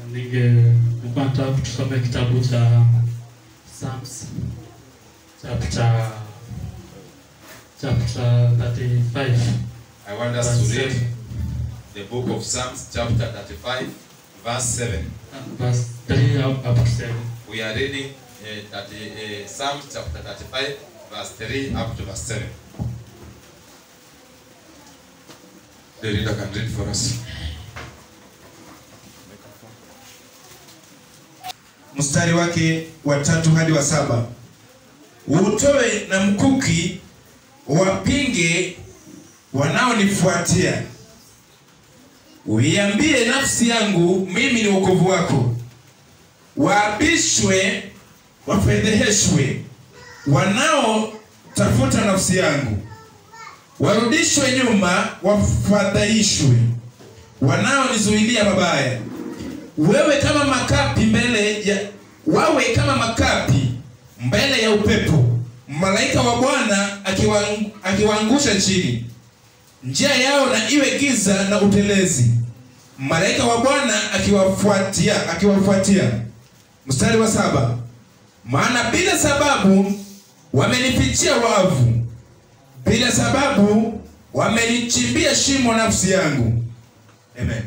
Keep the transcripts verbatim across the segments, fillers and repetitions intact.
Ninge mpata tusome kitabu cha Psalms chapter chapter thirty-five. I want us to read the book of Psalms chapter thirty-five verse seven. Verse three up to seven. We are reading uh, that uh, Psalms chapter thirty-five verse three up to verse seven. The reader can read for us. Mstari wake wa tatu hadi wa saba. Utoe na mkuki wapinge wanaonifuatia. Uiambie nafsi yangu mimi ni wokovu wako. Waabishwe wafedheheshwe wanao tafuta nafsi yangu. Warudishwe nyuma wafadhaishwe wanao nizuilia mabaya. Wewe kama makapi mbele ya wawe kama makapi mbele ya upepo. Malaika wa Bwana akiwaangusha chini. Njia yao na iwe giza na utelezi. Malaika wa Bwana akiwafuatia akiwafuatia. Mstari wa saba. Maana bila sababu wamenifichia wavu. Bila sababu wamenichimbia shimo nafsi yangu. Amen.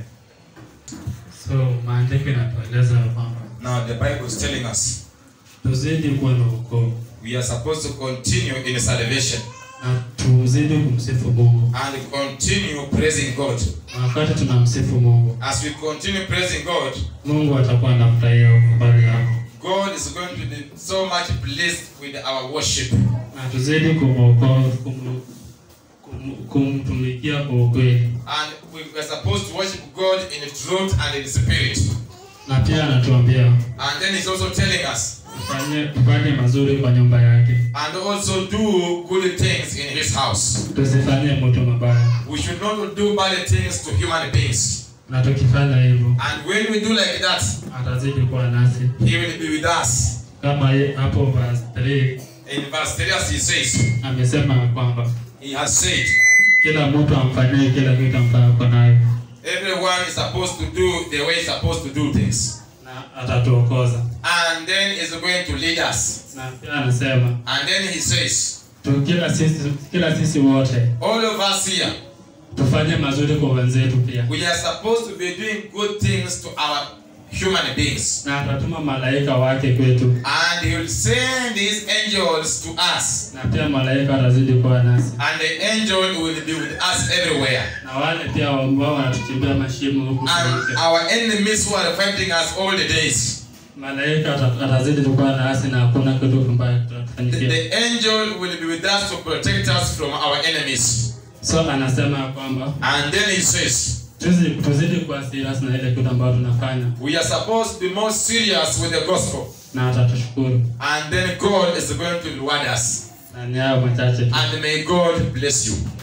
So maandiko yanatueleza kwamba Now the Bible is telling us tuzidi kuwa na wokovu. we are supposed to continue in salvation Na tuzidi kumsifu Mungu. and continue praising God. Wakati tunamsifu Mungu, As we continue praising God, Mungu atakuwa anafurahia ukubali yako. God is going to be so much pleased with our worship. Na tuzidi kumwokoa kum, kum, kumtumikia kwa ukweli. And we are supposed to worship God in truth and in spirit. Na pia anatuambia And then he's also telling us tufanye tufanye mazuri kwa nyumba yake. and also do good things in his house. Tusifanye mtu mabaya. We should not do bad things to human beings. Na tukifanya hivyo, And when we do like that, atazidi kuwa nasi. he will be with us. Kama hapo verse three In verse three, as he says, amesema kwamba he has said, kila mtu amfanyie kila kitu ambacho ako nayo. everyone is supposed to do the way he's supposed to do things. Na atatuokoza. And then he's going to lead us. Na pia anasema And then he says, tu kila sisi kila sisi wote all of us here, tufanye mazuri kwa wenzetu pia. we are supposed to be doing good things to our human beings. Na atatuma malaika wake kwetu. And he will send his angels to us. Na pia malaika atazidi kuwa nasi. And the angel will be with us everywhere. Na wale pia ambao wanatuchimbia mashimo huku And tulipo. our enemies who are fighting us all the days, Malaika atazidi kuwa nasi na hakuna kitu kibaya the, kitatufanyikia. the angel will be with us to protect us from our enemies. So anasema kwamba And then he says, tuzidi tuzidi kuwa serious na ile kitu ambayo tunafanya. we are supposed to be more serious with the gospel. Na atatushukuru. And then God is going to reward us. Na ni hayo machache tu. And may God bless you.